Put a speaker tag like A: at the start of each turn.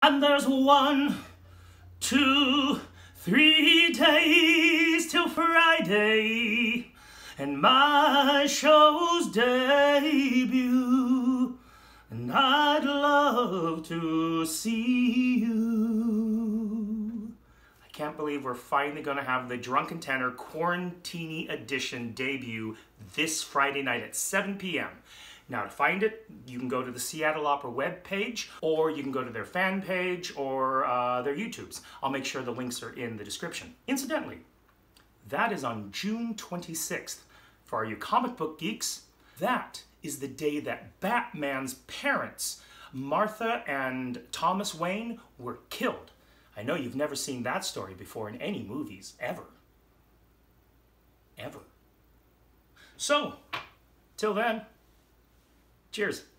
A: And there's 1, 2, 3 days till Friday and my show's debut, and I'd love to see you. I can't believe we're finally going to have the Drunken Tenor Quarantini Edition debut this Friday night at 7 p.m. Now, to find it, you can go to the Seattle Opera webpage, or you can go to their fan page or their YouTubes. I'll make sure the links are in the description. Incidentally, that is on June 26th. For all you comic book geeks, that is the day that Batman's parents, Martha and Thomas Wayne, were killed. I know you've never seen that story before in any movies, ever. Ever. So, till then, cheers.